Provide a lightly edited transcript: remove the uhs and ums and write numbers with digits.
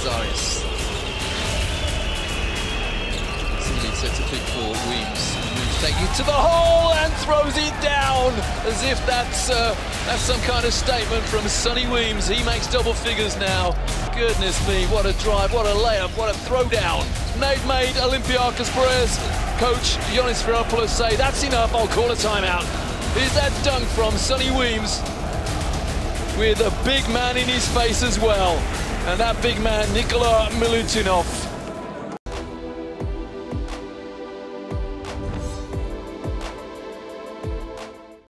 Casares. Sealy sets a pick for Weems. Weems taking it to the hole and throws it down as if that's some kind of statement from Sonny Weems. He makes double figures now. Goodness me, what a drive, what a layup, what a throwdown. Nate made Olympiacos Perez coach Ioannis Veropoulos say, that's enough, I'll call a timeout. Here's that dunk from Sonny Weems with a big man in his face as well. And that big man, Nikola Milutinov.